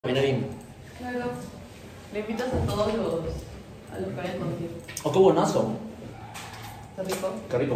Viene bien. Claro. Le invitas a todos a los que vayan contigo. Oh, qué buenazo. ¿Está rico? Qué rico.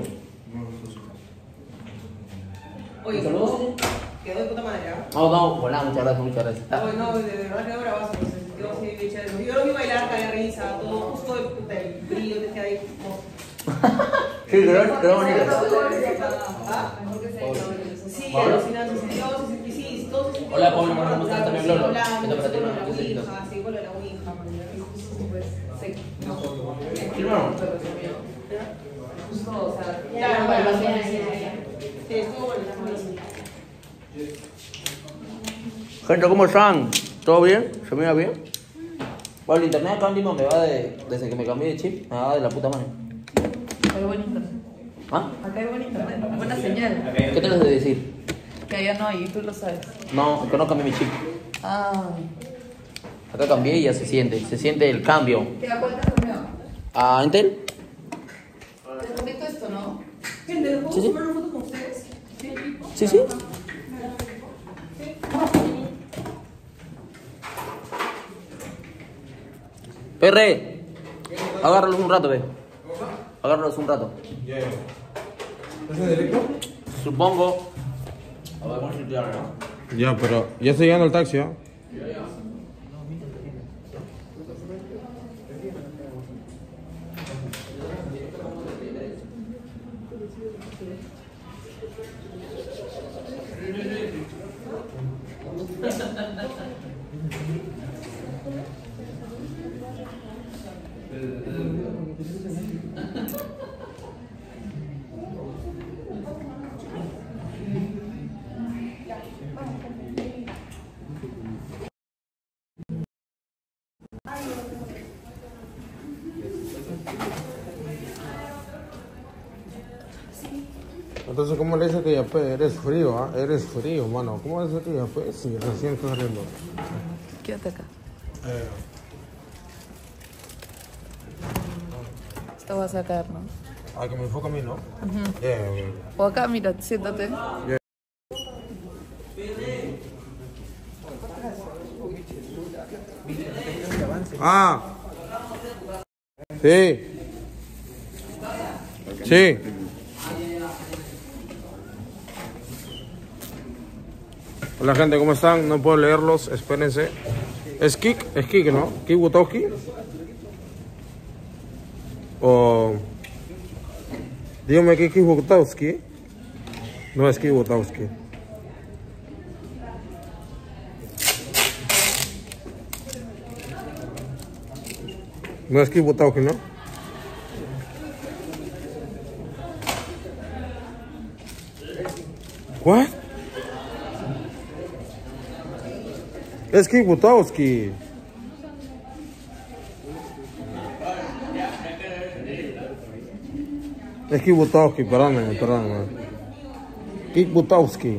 Oye, saludos. quedó de puta madre, ¿ah? No, no, hola, muchas gracias, muchas gracias. Oye, no, de verdad quedó bravazo, pues, quedó así bien chévere. Yo lo vi bailar, caer risa, todo justo el brillo que hay como... Sí, quedó bonito. ¿Ah? Sí, alucinante, sí, todo se sintió. Hola, Pablo, ¿cómo estás? También Lolo. Hablando, ¿Qué te con la parece? ouija, sí, con lo de la ouija, pues, sí. Sí, hermano. Justo, o sea, Claro, para bueno, los sí, estuvo bueno, estuvo bueno. Gente, ¿cómo están? ¿Todo bien? ¿Se mira bien? Bueno, el internet acá en Lima me va desde que me cambié de chip, me va de la puta madre. Acá hay buen internet. ¿Ah? Acá hay buen internet. Buena señal. ¿Qué te has de decir? Que allá no hay, tú lo sabes. No, es que no cambié mi chip. Ah. Acá cambié y ya se siente el cambio. ¿Te da cuenta, Romeo? ¿A Intel? Te prometo esto, ¿no? Gente, ¿lo puedo Sí, sí. tomar una foto con ustedes? Sí, sí. Perre, agárralos un rato, ve. Agárralos un rato. ¿Es en directo? Supongo. A ver, vamos a limpiar, ¿no? Ya, pero ya está llegando el taxi, ¿ah? Entonces, ¿cómo le dice que ya pues, eres frío, ah? Eres frío, mano. ¿Cómo le dice que ya pues? Sí, recién estás saliendo. Quédate acá. Esto va a sacar, ¿no? Ah, que me enfoca a mí, ¿no? Bien. O acá, mira, siéntate. Ah. Sí. Sí. Hola gente, ¿cómo están? No puedo leerlos, espérense. ¿Es Kik, ¿no? Kik Butowski. O... Dígame que Kik Butowski. No es Kik Butowski. No es Kik Butowski, ¿no? ¿What? Es Kik Butowski. Es Kik Butowski, perdóname. Kik Butowski.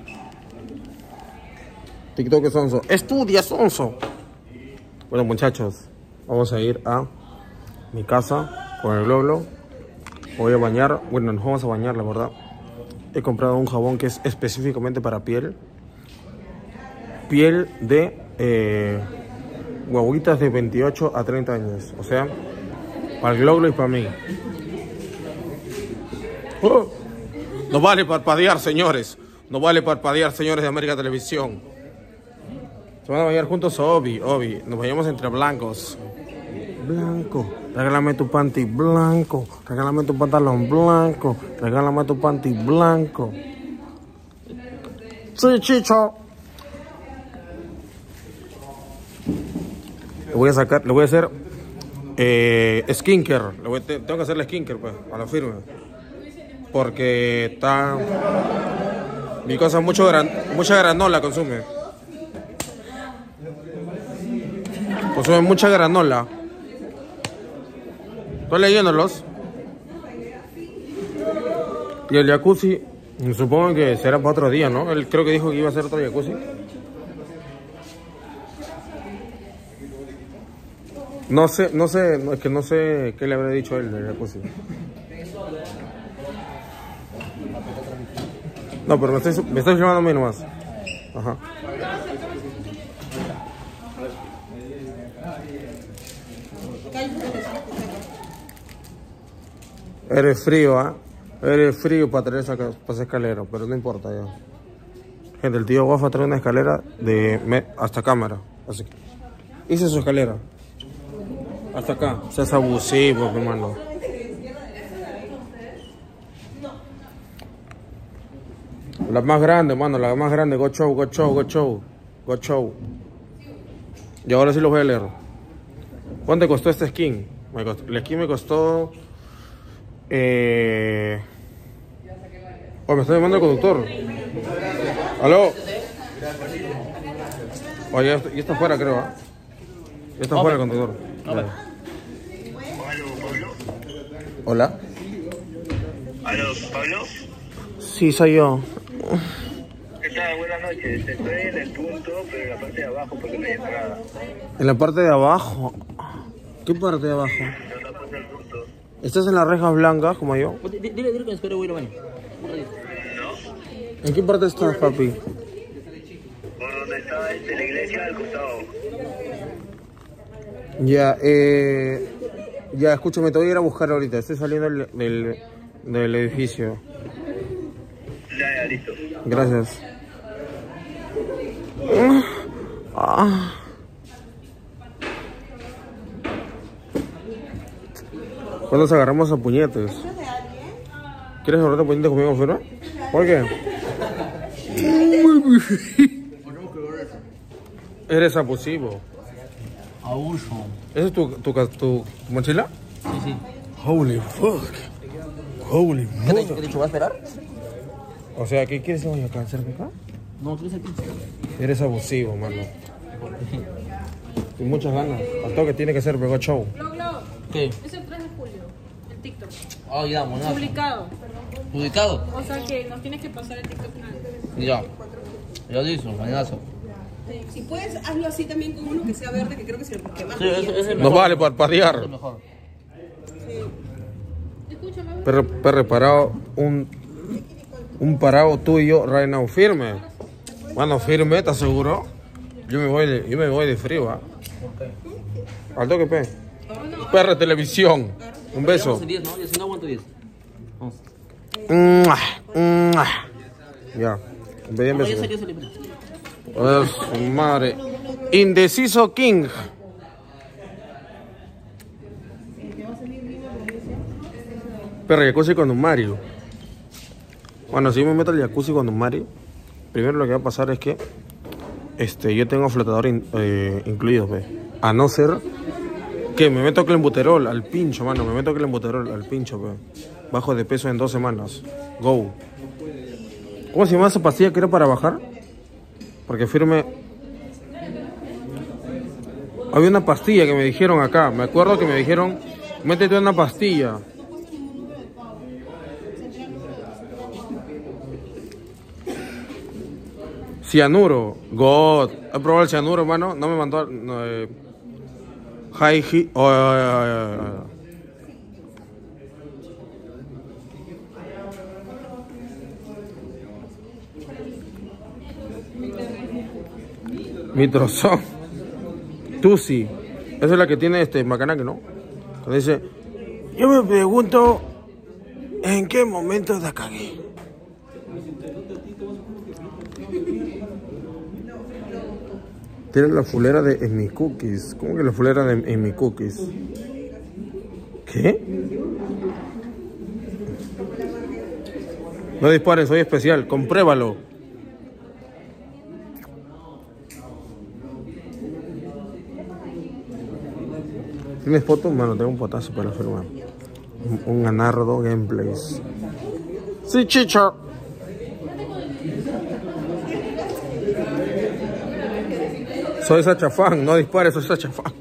TikTok es Sonso. Estudia, Sonso. Bueno, muchachos, vamos a ir a mi casa con el Globlo. Voy a bañar. Bueno, nos vamos a bañar, la verdad. He comprado un jabón que es específicamente para piel. Piel de guaguitas de 28 a 30 años. O sea, para el Globlo y para mí. No vale parpadear, señores. No vale parpadear, señores de América Televisión. Se van a bañar juntos, Obi. Nos bañamos entre blancos. Blanco. Regálame tu panty blanco. Regálame tu pantalón blanco. Regálame tu panty blanco. Sí, Chicho. Le voy a hacer skincare. Tengo que hacerle skincare, pues, a la firma. Porque está... Mi cosa mucha granola consume. Consume mucha granola. Estoy leyéndolos. Y el jacuzzi, supongo que será para otro día, ¿no? Él creo que dijo que iba a hacer otro jacuzzi. No sé, es que no sé qué le habrá dicho él del jacuzzi. No, pero me estás llamando a mí nomás. Ajá. Eres frío, ¿ah? Eres frío para traer esa escalera, pero no importa ya. Gente, el tío Wafa trae una escalera de hasta cámara. Así que hice su escalera. Hasta acá. Seas abusivo, hermano. La más grande, mano, la más grande. Go show, go show, go show. Go show. Y ahora sí los voy a leer. ¿Cuánto costó este skin? El skin me costó... Oh, me está llamando el conductor. ¿Aló? Oye, ya está fuera, creo. Ya está fuera el conductor. Hola. ¿Aló, Pablo? Sí, soy yo. ¿Qué tal? Buenas noches. Estoy en el punto, pero en la parte de abajo porque no hay entrada. En la parte de abajo. ¿Qué parte de abajo? En la parte del punto. ¿Estás en las rejas blancas como yo? Dile que espero, voy a baño. ¿No? ¿En qué parte estás, papi? Por donde está la iglesia al costado. Ya, ya, escúchame, te voy a ir a buscar ahorita. Estoy saliendo del edificio. Ya, listo. Gracias. ¿Cuándo nos agarramos a puñetes? ¿Quieres agarrarte a puñetes conmigo, Ferro? ¿Por qué? Eres abusivo. Abuso. ¿Esa es tu mochila? Sí, sí. Holy fuck. Holy ¿Qué te he dicho? ¿Va a esperar? O sea, ¿qué quieres hoy acá? ¿Cerca acá? No, ¿quieres el pizza? Eres abusivo, mano. Con muchas ganas. Al toque tiene que ser Bego Show. ¿Qué? Es el 3 de julio, el TikTok. Ah, ya, monazo. Publicado. ¿Publicado? O sea que nos tienes que pasar el TikTok antes. Ya. Ya listo, mañanazo. Si puedes, hazlo así también con uno que sea verde, que creo que es el que más Sí, es el No mejor. vale Es parpadear. el mejor. Escúchame. Perre parado, un parado tú y yo, right now, firme. Mano, firme, ¿estás seguro? Yo me voy de frío, ¿ah? Al toque, pe. Perre televisión. Un beso. Vamos en 10, ¿no? Y si no aguanto 10. Vamos. Ya. Bien, No, ya beso. salió, salió. Madre. Indeciso King. Perro, jacuzzi con un Mario. Bueno, si yo me meto al jacuzzi con un Mario, primero lo que va a pasar es que yo tengo flotador incluido, ve. A no ser que me meto clenbuterol al pincho, mano. Me meto clenbuterol al pincho, ve. Bajo de peso en 2 semanas. Go. ¿Cómo se llama esa pastilla que era para bajar? Porque firme. Había una pastilla que me dijeron acá. Me acuerdo que me dijeron, métete una pastilla. Cianuro. God. He probado el cianuro, hermano. No me mandó. No, high heat. Mitrozón. Tusi. Esa es la que tiene Macanaki, ¿no? Cuando dice, yo me pregunto, ¿en qué momento la cagué? Tiene la fulera de En mis cookies. ¿Cómo que la fulera de En mis cookies? ¿Qué? No dispares, soy especial. Compruébalo. ¿Tienes fotos? Mano, tengo un potazo para firmar. Un Anardo Gameplays. Sí, chicho. Soy Sachafán, no dispares, soy Sachafán.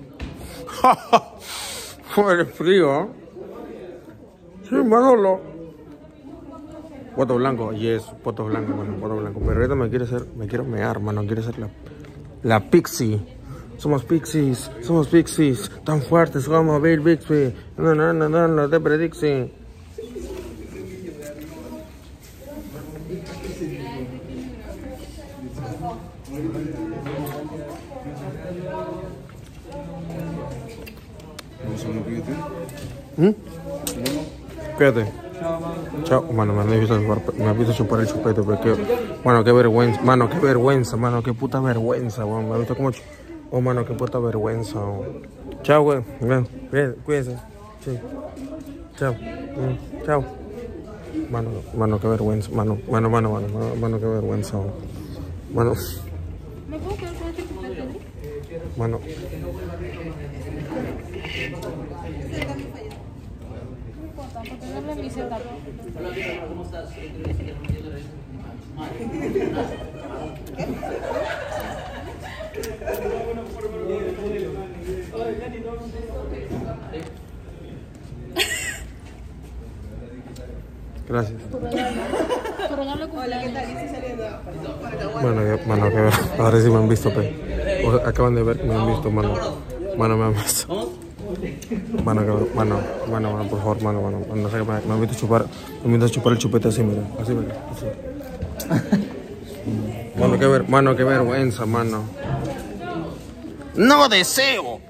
Joder, frío, ¿eh? Sí, Manolo. Poto blanco, yes, poto blanco, bueno, poto blanco. Pero ahorita me quiero mear, mano, quiero ser la Pixie. Somos pixies, tan fuertes como Bill Bixby. No te predixi. Fíjate. Chao, mano, me has visto chupar el chupete, pero que, mano, qué vergüenza, mano, qué puta vergüenza, weón. Me has visto como, oh, mano, qué puta vergüenza, weón. Chao, weón, cuídense, sí, chao, chao. Mano, qué vergüenza, mano, qué vergüenza, weón. Mano, ¿Me puedo quedar con este chupete? mano. Para tenerlo en mi setup. ¿Cómo estás? Gracias. Tu regalo de Hola, ¿qué cumpleaños. tal? Estoy saliendo. Bueno, mano, que ver. Ahora sí me han visto, pe. Acaban de ver que me han visto, mano. Mano, me han visto. Mano, por favor, mano, no sé qué me han visto chupar el chupete así, mira, así. Mano, qué vergüenza, mano. No deseo.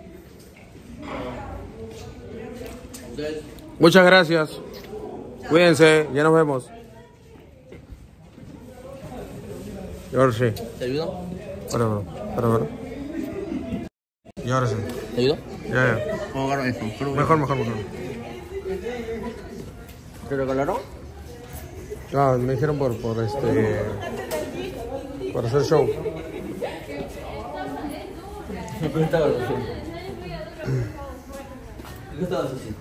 Muchas gracias. Cuídense, ya nos vemos. Y ahora sí. ¿Te ayudo? Para. Y ahora sí. ¿Te ayudo? Ya. ¿Cómo agarro eso? Mejor. ¿Te regalaron? No, me dijeron por hacer show. ¿Qué estabas haciendo? ¿Qué estabas haciendo?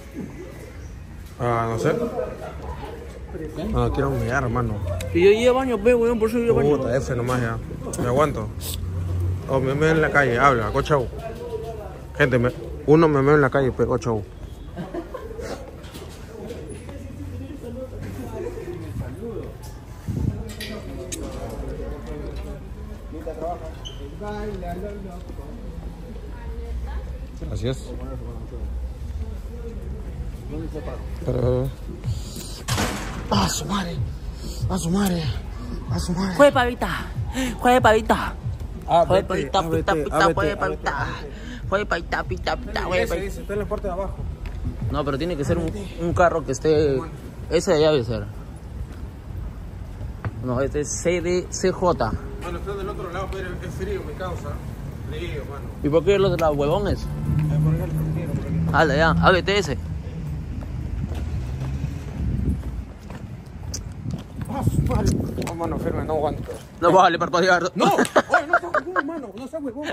No sé. No, quiero mirar, hermano. Y yo iba a baño, pe, weón, por eso iba a baño. Puta, F nomás ya. Me aguanto. Oh, me veo en la calle, habla, go chau. Gente, uno me veo en la calle, pe, go chau. Gracias. Pero... ¡A su madre! Juegue pavita. Juegue pavita. Juegue Vete, pavita, pita, pita, juegue ábrete. pavita. Juegue pavita, pita, juegue Ese pavita. dice, está en la parte de abajo. No, pero tiene que ser un carro que esté... Ese de allá debe ser. No, este es CJ. Bueno, está del otro lado, pero es frío, me causa. Frío, mano. ¿Y por qué los de los huevones? Por acá el frontiero, por aquí. Dale, ya, ábrete ese. No, mano, firme, no aguanto. No vale parpadear. ¡No! Oye, no seas huevón, mano. No seas huevón.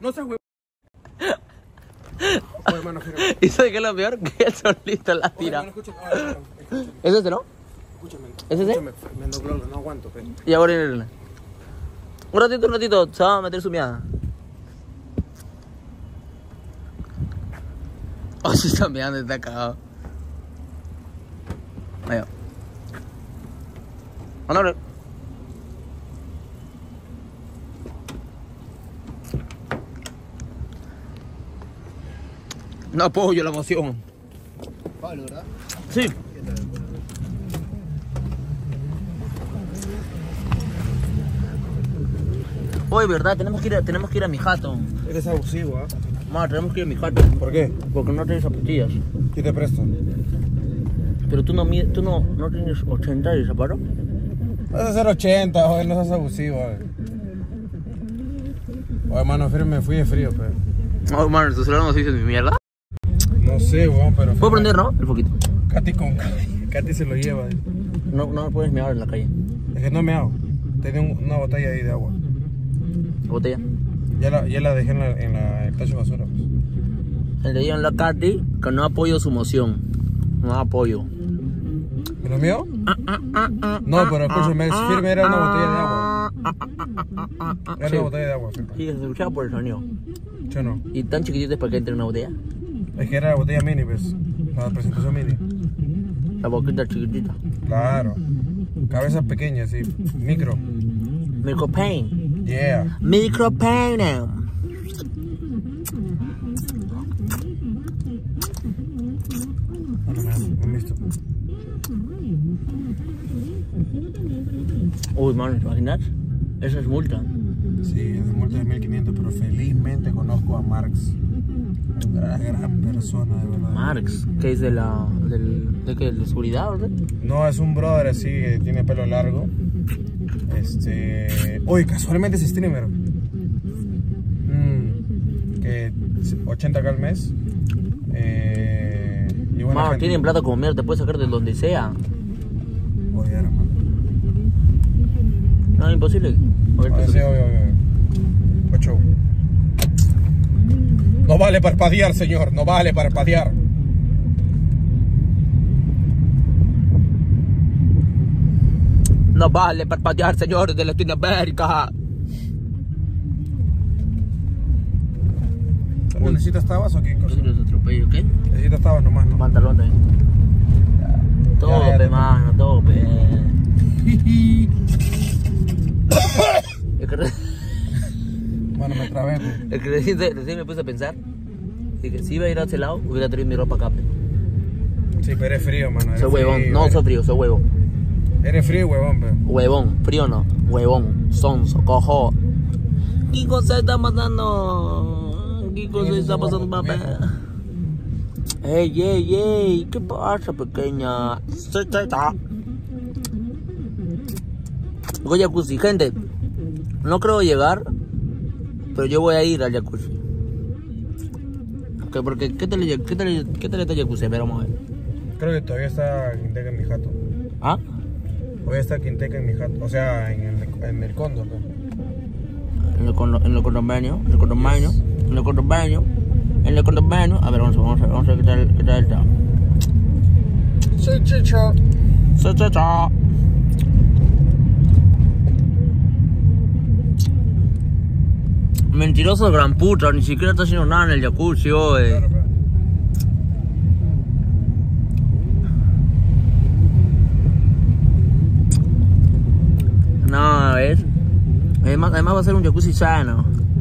Oye, mano, firme. ¿Y sabes qué es lo peor? Que él solito la Oye, tira. mano, escúchame. Oye, mano, escúchame. ¿Es este, no? Escúchame. ¿Es ese? Escúchame, me dobló, no aguanto, pe. Y ahora viene. Un ratito, se va a meter su miada. Oh, se está meando, está cagado. Ahí va. Ándale. No apoyo la emoción. Pablo, ¿verdad? Sí. Oye, ¿verdad? Tenemos que ir a mi jato. Eres abusivo, ¿ah? Ma, tenemos que ir a mi jato. ¿Por qué? Porque no tienes zapatillas. ¿Qué te presto? Pero tú no tienes 80 de zapato. Vas a hacer 80, joder, no seas abusivo, joder. Oye, mano, firme, me fui de frío, pe. Oh, mano, ¿tu celular no se dice mi mierda? No sé, weón, pero... ¿Puedo prender, no? El poquito. Katy se lo lleva. No me puedes mirar en la calle. Es que no me hago. Tenía una botella ahí de agua. Botella. Ya la dejé en el tacho de basura, pues. Le digan a la Katy que no apoyo su moción. No apoyo. ¿Y lo mío? No, pero escúchame, firme era una botella de agua. Era una botella de agua, firme. Sí, se escuchaba por el sonido. Yo no. ¿Y tan chiquititos para que entre una botella? Es que era la botella mini, pues. La presentación mini. La boquita chiquitita. Claro. Cabezas pequeñas, sí. Micro. Micropain. Yeah. Micropain. No me han visto. Uy, mano, ¿te imaginas? Eso es multa. Sí, es de multa de 1500, pero felizmente conozco a Marx. Gran persona, de verdad. Marx, ¿qué es de la. ¿De qué? ¿De seguridad o qué? No, es un brother así que tiene pelo largo. Uy, casualmente es streamer. Que 80k al mes. Y buena Mano, gente. tienen plata como mierda, te puedes sacar de donde sea. Oye, hermano. No, imposible. Sí, obvio. 8. No vale parpadear, señor. No vale parpadear. No vale parpadear, señores de Latinoamérica. ¿Necesitas tabas o qué cosa? Yo los atropello, ¿qué? Necesitas tabas nomás, ¿no? Pantalón también. Tope, mano, tope. Es que Mano, me trabé, pues. Es que recién me puse a pensar. Dije, si iba a ir a ese lado, hubiera traído mi ropa acá. Sí, pero eres frío, mano. Eres Soy huevón, frío, no soy frío, soy huevo. Eres frío, huevón, pe. Huevón, frío no, huevón, sonso, cojo. ¿Qué cosa está pasando? ¿Qué cosa está pasando, papá? Ey, ¿qué pasa, pequeña? Voy a jacuzzi, gente. No creo llegar, pero yo voy a ir al jacuzzi. Okay, porque ¿qué tal está el jacuzzi? Pero vamos a ver. Creo que todavía está Quinteca en mi jato. ¿Ah? Todavía está Quinteca en mi jato. O sea, en el condo, pe. En el condominio. A ver, vamos a ver qué tal está. Soy Chicho. Mentiroso gran puta, ni siquiera está haciendo nada en el jacuzzi hoy. Claro, pe. No, ¿ves? Además va a ser un jacuzzi sano.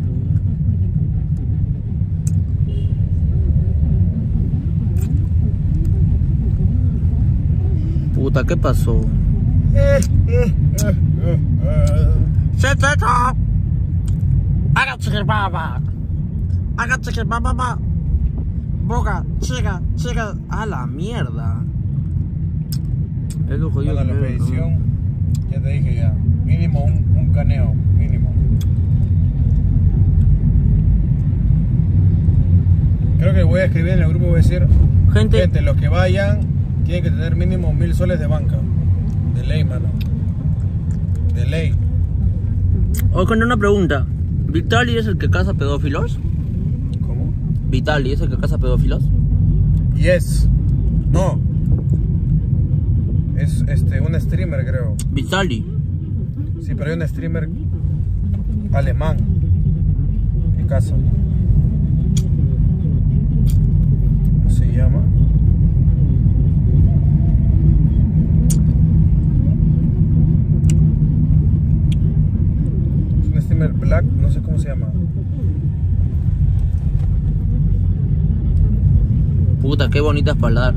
Puta, ¿qué pasó? Boca, chica, a la mierda. Es lo jodido. Bueno, la expedición, ya te dije ya. Mínimo un caneo, mínimo. Creo que voy a escribir en el grupo, voy a decir, gente, los que vayan tienen que tener mínimo 1000 soles de banca. De ley, mano. De ley. Oye, con una pregunta. ¿Vitali es el que caza pedófilos? ¿Cómo? ¿Vitali es el que caza pedófilos? Yes. No. Es un streamer, creo. Vitali. Sí, pero hay un streamer alemán que caza. ¿Cómo se llama? Es un streamer black, no sé cómo se llama. Puta, qué bonita espaldar.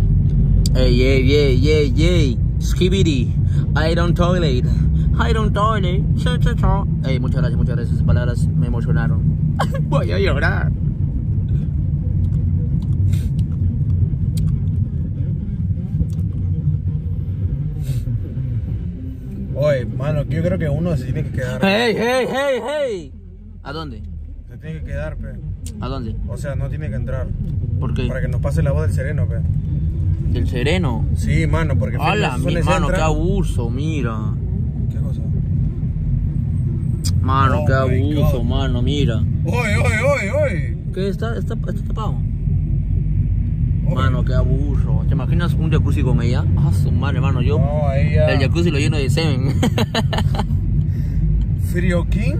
Ey. Skibidi. I don't toilet. Ey, muchas gracias. Esas palabras me emocionaron. Voy a llorar. Oye, mano, yo creo que uno se tiene que quedar. Hey. ¿A dónde? Se tiene que quedar, pe. ¿A dónde? O sea, no tiene que entrar. ¿Por qué? Para que nos pase la voz del sereno, pe. ¿Del sereno? Sí, mano, porque Hola, mi mano, qué abuso, mira. ¿Qué cosa? Mano, Oh qué my abuso, God. mano, mira. Oye. ¿Qué está tapado? Oye. Mano, qué abuso. ¿Te imaginas un jacuzzi con ella? Ah, su madre, mano, yo. No, ahí ya. El jacuzzi lo lleno de semen. Frio King.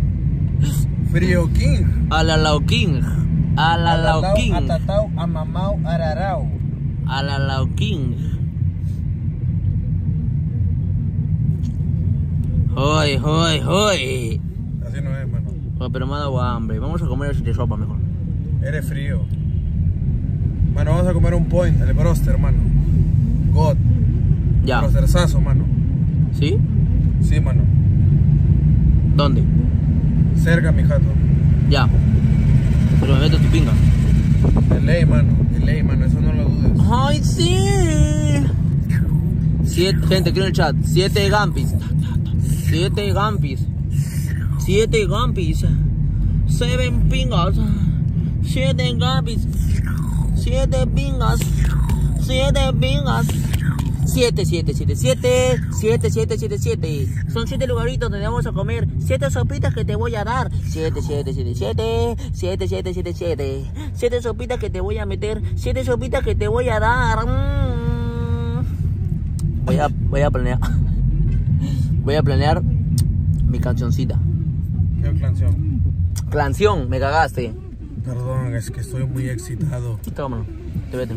A la Lauquín. Atatau, amamau, ararau. A la Lauquín. Hoy. Así no es, mano. Oh, pero me ha dado hambre. Vamos a comer de sopa mejor. Eres frío. Mano, vamos a comer un point, el broster, mano. God. Ya. Brosterzazo, mano. ¿Sí? Sí, mano. ¿Dónde? Cerca, mi jato. Ya. Pero me meto tu pinga. ley, mano, eso no lo dudes. ¡Ay, sí! Gente, aquí en el chat. 7 gampis. 7 gampis. 7 gampis. 7 pingas. 7 gampis. 7 pingas. 7 pingas. 7. Son 7 lugaritos donde vamos a comer. 7 sopitas que te voy a dar. 7. 7 sopitas que te voy a meter. 7 sopitas que te voy a dar. Voy a planear. Voy a planear mi cancioncita. ¿Qué canción? Canción, me cagaste. Perdón, es que estoy muy excitado. Tómalo, te vete.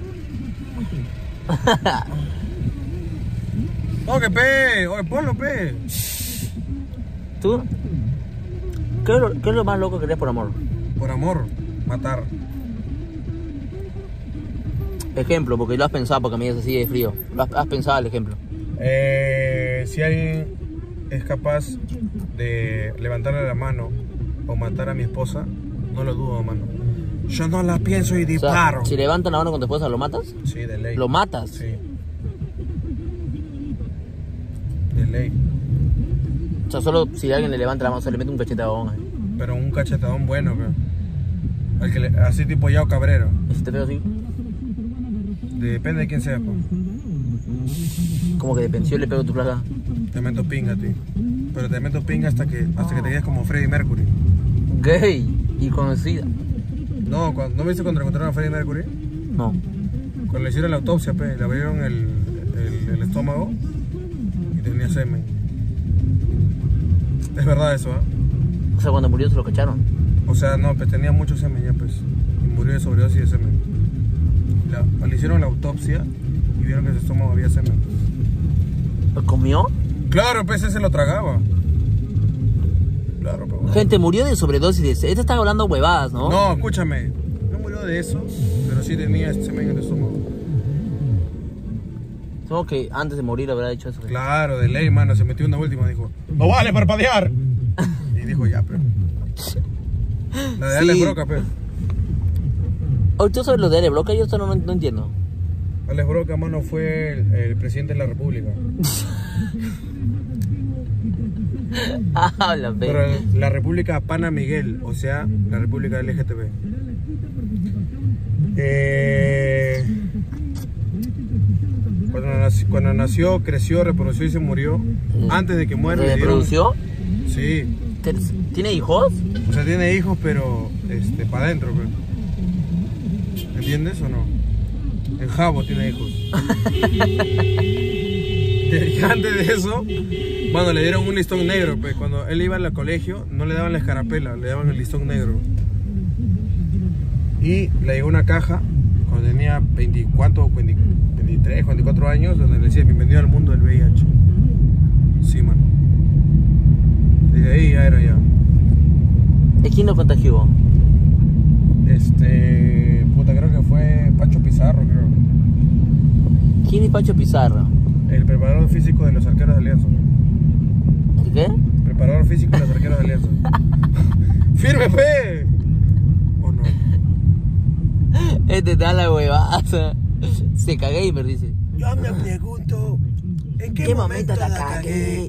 Oye, pe, oye, ponlo, pe. ¿Tú? ¿Qué es lo más loco que harías por amor? Por amor, matar. Ejemplo, porque lo has pensado, porque a mí es así de frío. Has pensado el ejemplo. Si alguien es capaz de levantarle la mano o matar a mi esposa, no lo dudo, mano. Yo no la pienso y disparo. O sea, si levantan la mano con tu esposa, ¿lo matas? Sí, de ley. ¿Lo matas? Sí. De ley. O sea, solo si alguien le levanta la mano, se le mete un cachetadón. Pero un cachetadón bueno, pero. Así tipo Yao Cabrero. ¿Y si te veo así? Depende de quién sea, pues. Como que de pensión le pego tu placa. Te meto pinga a ti. Pero te meto pinga hasta que te quedes como Freddie Mercury. Gay y conocida. No, ¿no viste cuando encontraron a Freddie Mercury? No. Cuando le hicieron la autopsia, le abrieron el estómago y tenía semen. Es verdad eso, ¿eh? O sea, cuando murió se lo cacharon. O sea, no, pues tenía mucho semen ya, pues. Y murió de sobredosis de semen. Le hicieron la autopsia y vieron que en su estómago había semen. ¿Lo comió? Claro, pues ese se lo tragaba. Claro, pero... Gente, murió de sobredosis de... Este está hablando huevadas, ¿no? No, escúchame. No murió de eso, pero sí tenía semen en el estómago. Supongo que antes de morir habrá dicho eso. Claro, de ley, mano. Se metió una última, dijo, ¡no vale parpadear! Y dijo, ya, pero... La de Alex Broca, pero... Oh, ¿tú sabes lo de Ale Broca? Yo esto no entiendo. Alex Broca, mano, fue el presidente de la República. Ah, la Pero la República Pana Miguel, o sea, la República LGTB. Cuando nació, creció, reprodució y se murió. Antes de que muera. ¿Reprodució? Sí. ¿Tiene hijos? O sea, tiene hijos, pero para adentro, pues. ¿Entiendes o no? En Jabo tiene hijos. Y antes de eso, bueno, le dieron un listón negro, pues cuando él iba al colegio no le daban la escarapela, le daban el listón negro. Y le llegó una caja cuando tenía 23, 24 años, donde le decía bienvenido al mundo del VIH. Sí, mano. Desde ahí ya era ya. ¿De quién lo contagió? Creo que fue Pancho Pizarro, creo. ¿Quién es Pancho Pizarro? El preparador físico de los arqueros de Alianza. ¿El qué? Preparador físico de los arqueros de Alianza. ¡Firme, fe! ¿O no? Este da la huevada. Se cagué y me dice. Yo me pregunto, ¿en qué momento la cagué?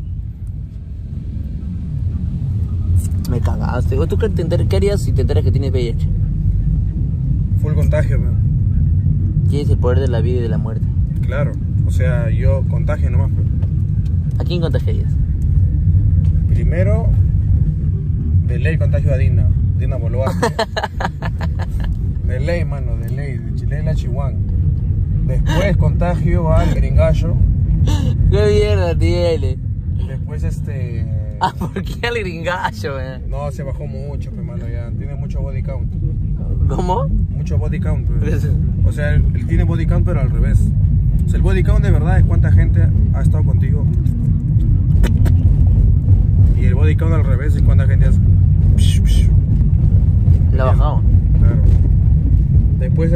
Me cagaste. ¿Tú qué harías si te enteras que tienes VIH? Full contagio, pero... Tienes el poder de la vida y de la muerte. Claro, o sea, yo contagio nomás, pero... ¿A quién contagiarías? Primero, de ley contagio a Dina Boluarte. De ley, mano, de ley, de Chile la Chihuahua. Después contagio al gringallo. ¿Qué mierda tiene? Después Ah, ¿por qué al gringallo, No, se bajó mucho, pues, mano, ya. Tiene mucho body count. ¿Cómo? Mucho body count, pues. O sea, él tiene body count, pero al revés. O sea, el body count de verdad es cuánta gente ha estado contigo. Y el body count al revés es cuánta gente has... La bajado. Claro. Después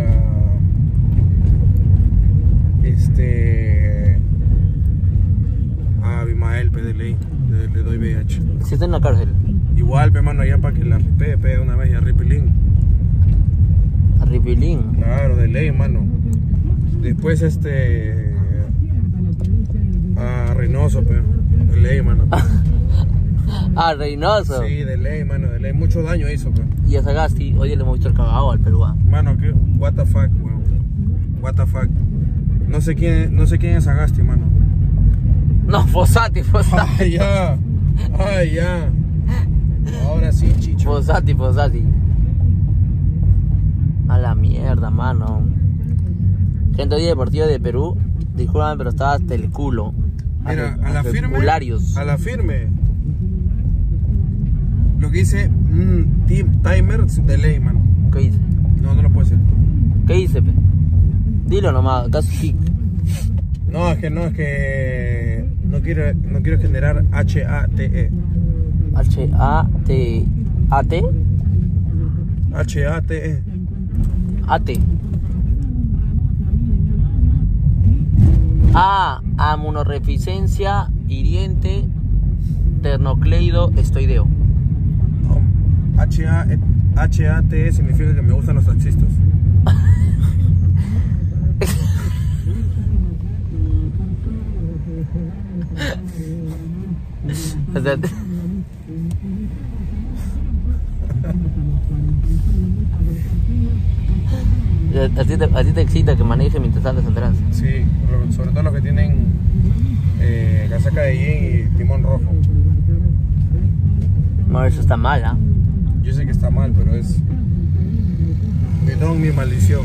a Abimael, de ley, le doy VIH. Si está en la cárcel. Igual, mano, ya para que la ripe de una vez y a Ripilín. A Ripilín. Guayaquilín. Claro, de ley, mano. Después a Reynoso, pero de ley, mano. Ah, Reynoso. Sí, de ley, mano, de ley. Mucho daño hizo, pero. Y a Sagasti, oye, le hemos visto el cagado al Perú. Mano, ¿qué? What the fuck, weón. What the fuck. No sé quién es Sagasti, mano. No, Fossati. Ay, ya. Ay, ya. Ahora sí, Chicho. Fossati. A la mierda, mano. Gente, hoy Deportivo de Perú, disculpame, pero estaba hasta el culo. Mira, a la firme. Cularios. A la firme. Lo que dice timer de ley, mano. ¿Qué dice? No lo puede ser. ¿Qué dice, pe? Dilo nomás, casi kick. No, es que no quiero generar HATE. HATE. HATE. AT. Amunoreficencia hiriente ternocleido estoideo. No, HATE significa que me gustan los taxistas. O sea, a ti te excita que maneje mientras sales atrás. Sí, sobre todo los que tienen casaca de jean y timón rojo. No, eso está mal, ¿ah? Yo sé que está mal, pero es mi don, mi maldición.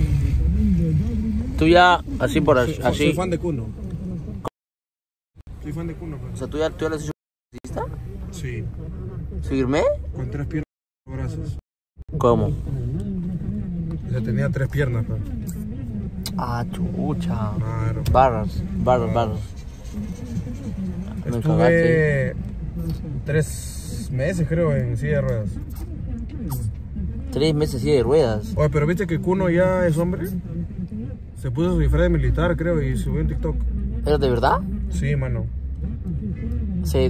Tú ya, así por así. Soy fan de Kuno. Soy fan de Kuno, O sea, ¿tú ya lo has hecho lista? Sí, ¿Seguirme? con 3 piernas y brazos. ¿Cómo? O sea, tenía 3 piernas, pero. Ah, chucha. Claro. Barras. Me cagaste. Estuve 3 meses, creo, en silla de ruedas. 3 meses así de ruedas. Oye, pero viste que Kuno ya es hombre. Se puso su disfraz de militar, creo, y subió en TikTok. ¿Pero de verdad? Sí, mano. Se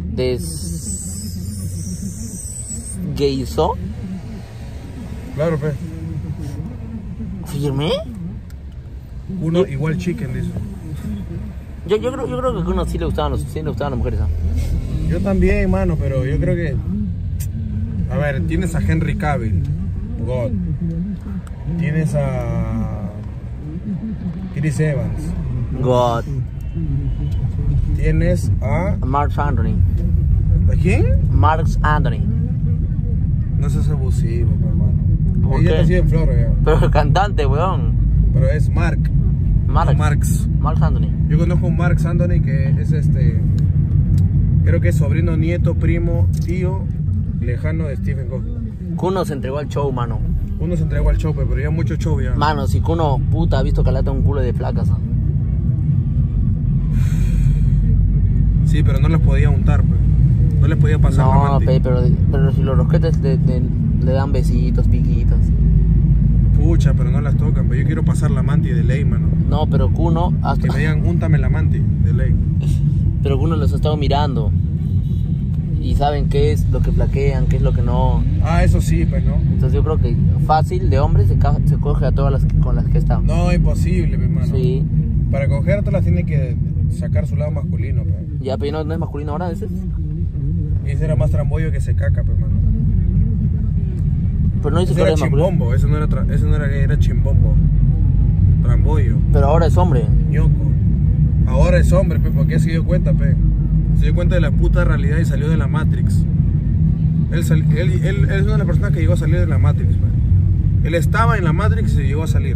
desgayizó. Claro, pe. ¿Firme? Uno igual chicken, dice. Yo creo que a uno sí le gustaban las mujeres, ¿ah? Yo también, mano, pero yo creo que... A ver, tienes a Henry Cavill, God. Tienes a... Chris Evans. God. Tienes a... Mark Anthony. ¿A quién? Mark Anthony. No seas abusivo, mi hermano. ¿Por Ella qué? está así en flor, ya. Pero el cantante, weón. Pero es Mark. No Marx. Mark Anthony. Yo conozco a un Mark Anthony que es creo que es sobrino, nieto, primo, tío lejano de Stephen Hawking. Kuno se entregó al show, mano. Uno se entregó al show, pero ya mucho show ya. Mano, si Kuno, puta, ha visto que lata un culo de placas, ¿ah? Sí, pero no les podía untar, pues. No les podía pasar la No, manti. pero si los rosquetes le dan besitos, piquitos. Pucha, pero no las tocan, pero yo quiero pasar la manti de ley, mano. No, pero Kuno Que me digan, úntame la manti de ley. Pero Kuno los ha estado mirando. Y saben qué es lo que plaquean, qué es lo que no. Ah, eso sí, pues, ¿no? Entonces yo creo que fácil, de hombres, se coge a todas las con las que está. No, imposible, mi hermano. Sí. Para cogértelas tiene que sacar su lado masculino, pues. Ya, pero no es masculino ahora, ese. Y ese era más trambollo que se caca, pues, mano. Pero no dice Ese que era ahora es masculino. chimbombo, eso no era gay, era chimbombo. Trambollo, Pero ahora es hombre. ñoco. Ahora es hombre, pe, porque se dio cuenta, pe. Se dio cuenta de la puta realidad y salió de la Matrix. Él es una de las personas que llegó a salir de la Matrix, pe. Él estaba en la Matrix y se llegó a salir.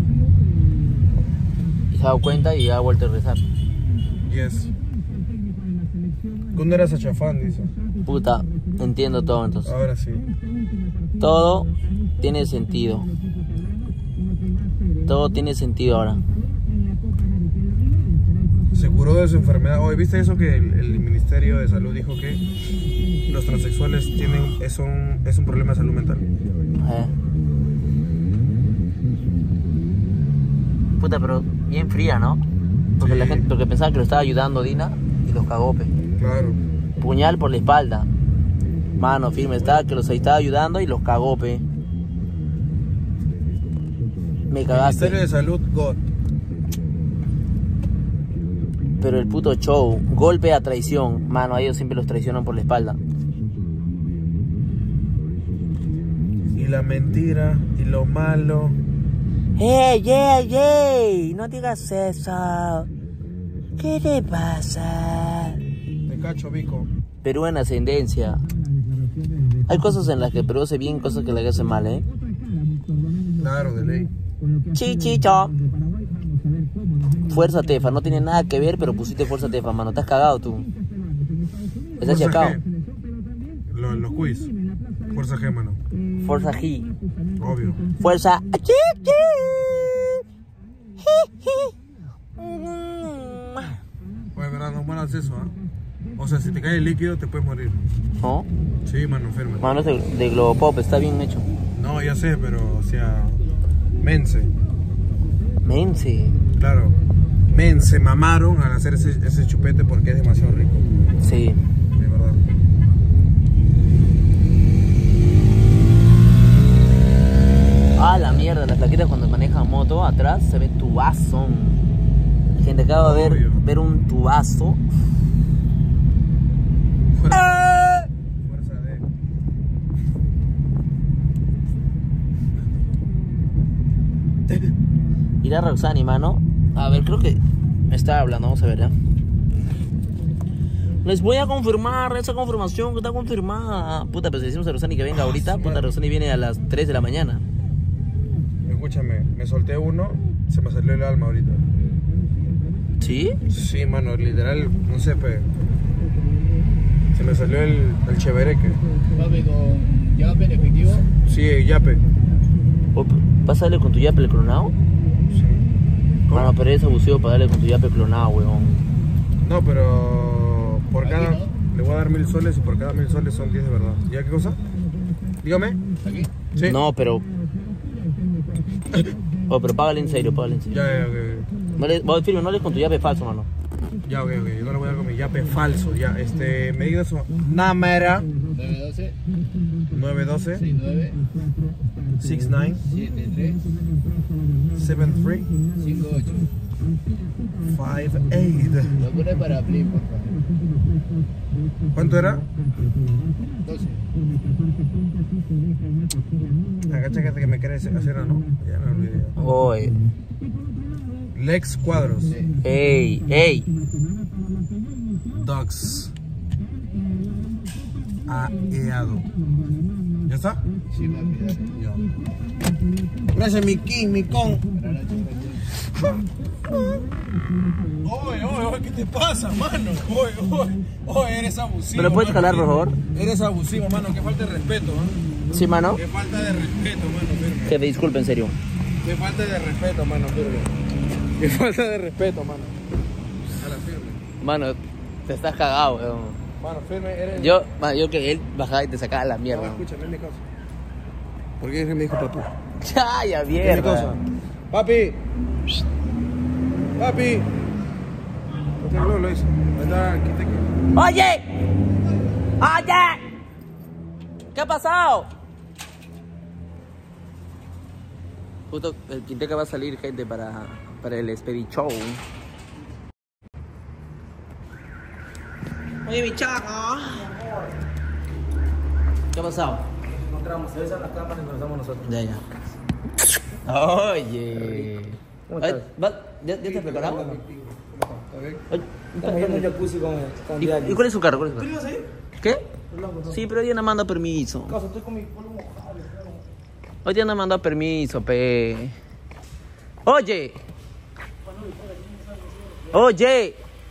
Y se ha dado cuenta y ha vuelto a rezar. Yes. ¿Cuándo eras achafán? Dice. Puta, entiendo todo entonces. Ahora sí. Todo tiene sentido. Todo tiene sentido ahora. Se curó de su enfermedad. Oye, ¿viste eso que el Ministerio de Salud dijo que los transexuales es un problema de salud mental? Puta, pero bien fría, ¿no? Porque Sí. la gente, porque pensaba que lo estaba ayudando Dina y los cagó, pe. Claro. Puñal por la espalda. Mano firme, estaba que los estaba ayudando y los cagó, pe. Me Ministerio cagaste. de Salud, God. Pero el puto show, golpe a traición. Mano, a ellos siempre los traicionan por la espalda. Y la mentira, y lo malo. ¡Ey, ey, ey! No digas eso. ¿Qué te pasa? Te cacho, Vico. Perú en ascendencia. Hay cosas en las que Perú hace bien, cosas que le hace mal, ¿eh? Claro, de ley. Chichicho. Fuerza Tefa, no tiene nada que ver, pero pusiste Fuerza Tefa, mano. Te has cagado tú. Estás Fuerza chacao. G. Los quiz. Fuerza G, mano. Fuerza G. Obvio. Fuerza. Oye, verdad, no mueras eso, ¿ah? O sea, si te cae el líquido, te puedes morir. ¿No? Sí, mano, firme. Mano, es de Globopop, está bien hecho. No, ya sé, pero, o sea, mense. Mense. Claro. Men, se mamaron al hacer ese chupete porque es demasiado rico. Sí. De verdad. Ah, la mierda, las plaquitas cuando manejan moto, atrás se ve tubazo. Gente, acaba de ver un tubazo. Fuerza de... Ir a Roxani, mano. A ver, creo que me estaba hablando, vamos a ver, ¿ya? Les voy a confirmar esa confirmación que está confirmada. Puta, pero si decimos a Roxani que venga ahorita, puta, Roxani viene a las 3 de la mañana. Escúchame, me solté uno, se me salió el alma ahorita. ¿Sí? Sí, mano, literal, no sé, pe. Se me salió el chevereque. Papi, ¿con yape en efectivo? Sí, yape. ¿Vas a darle con tu yape el clonado? Sí. ¿Cómo? Mano, pero eres abusivo para darle con tu yape clonado, weón. No, pero por Aquí, cada... ¿no? Le voy a dar 1000 soles y por cada 1000 soles son 10 de verdad. ¿Ya qué cosa? Dígame. ¿Aquí? Sí. No, pero... Oh, pero págale en serio, págale en serio. Ya, ok. No le, vos, firme, no le con tu yape falso, mano. Ya, ok. Yo no le voy a dar con mi yape falso. Ya, me diga su número. 912 912 69 69 73 73 58. 58. Lo pones para Play, por favor. ¿Cuánto era? 12. Agáchate que me querés hacer, ¿no? Ya me olvidé. Oye. Lex Cuadros. Ey, ey. Dogs. Aeado. ¿Ya está? Sí, papi, dale. Ya. Gracias, mi king, mi con. Buenas noches, Oye, ¿qué te pasa, mano? Oye, eres abusivo. ¿Me lo puedes jalar, por favor? Eres abusivo, mano. Qué falta de respeto, ¿eh? Sí, mano. Qué falta de respeto, mano, firme. Que me disculpe, en serio. Qué falta de respeto, mano, firme. Qué falta de respeto, mano. A la firme. Mano, te estás cagado, weón. Mano, firme, eres... Yo que él bajaba y te sacaba la No, mierda. escúchame, es mi cosa. ¿Por qué me dijo papi? Ya, Es mi mierda. cosa. Papi. Papi. No lo hizo. Ahí está, ¡Oye! ¡Oye! ¿Qué ha pasado? Justo el Quinteca va a salir, gente, para el Speedy Show. Oye, mi chaca. ¿Qué ha pasado? Encontramos, se besan las cámaras y nos besamos nosotros. Ya. Oye. ¿Cómo estás? ¿Ya te has preparado? Estamos yendo a un jacuzzi con Diario. ¿Y cuál es su carro? ¿Tú ibas ahí? ¿Qué? Sí, pero hoy día no manda permiso. Estoy con mi polvo mojado. Hoy día no manda permiso, pe. Oye. Oye.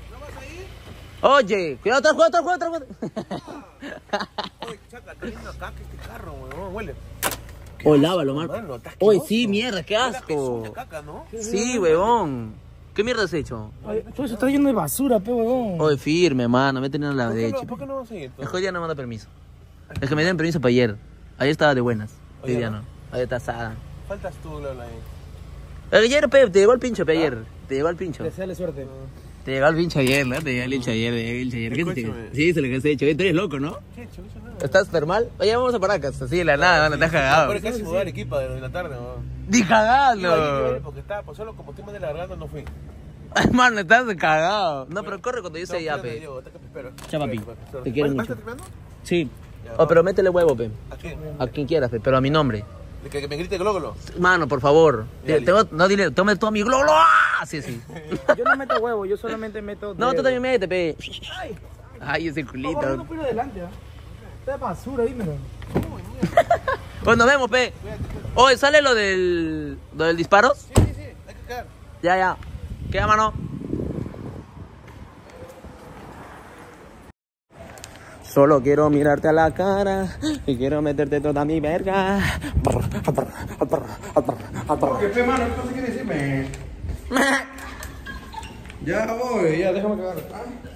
Oye. Cuidado, cuidado. Oye, chaca, está viendo acá que este carro, weón, huele. Oye, lávalo, Mano, Marco. está Oye, asqueroso. sí, mierda, qué Huele a asco. pezón de caca, ¿no? Sí, huevón. ¿Qué mierda has hecho? Todo eso está lleno de basura, pe, huevón. Oye, firme, mano, me he tenido la derecha. ¿Por qué no vas a seguir? Es que hoy día no manda permiso. Es que me dieron permiso para ayer. Ayer estaba de buenas. Hoy día no. Ayer está asada. Faltas tú, Lola, ahí. Ayer, pe, te llegó el pincho, pe, ayer. Te llegó el pincho. Deseale suerte. Te llegó el pinche ayer, ¿no? Te llegó el pinche ayer, ¿Qué te llegó? Sí, se lo que has hecho. Tú eres loco, ¿no? ¿Qué, chorizo? Nada. ¿Estás termal? Oye, vamos a Paracas. Así de la nada, mano, estás cagado. Pero casi mudar equipa de la tarde, ¿no? ¡Di Iba cagado! porque estaba, pues solo como tema de la garganta no fui. Hermano, estás cagado. No, pero corre cuando yo sea ya, pe. Chao, papi. Te quiero mucho. ¿Estás terminando? Sí. Oh, pero métele huevo, pe. ¿A quién? A quien quieras, pe. Pero a mi nombre. Que me grite glógolo. Mano, por favor. Ya, No, dile, tome todo mi glolo. Sí, sí. Yo no meto huevo, yo solamente meto. No, tú dedo. también mete, pe. Ay, ese No, no culito. puedo adelante, ¿ah? Está de basura, dímelo. Pues nos vemos, pe. Oye, ¿sale lo del disparo? Sí, hay que caer. Ya. ¿Qué, mano? Solo quiero mirarte a la cara y quiero meterte toda mi verga. ¿Qué mano? ¿Qué quiere decirme? Ya voy, ya déjame cagar.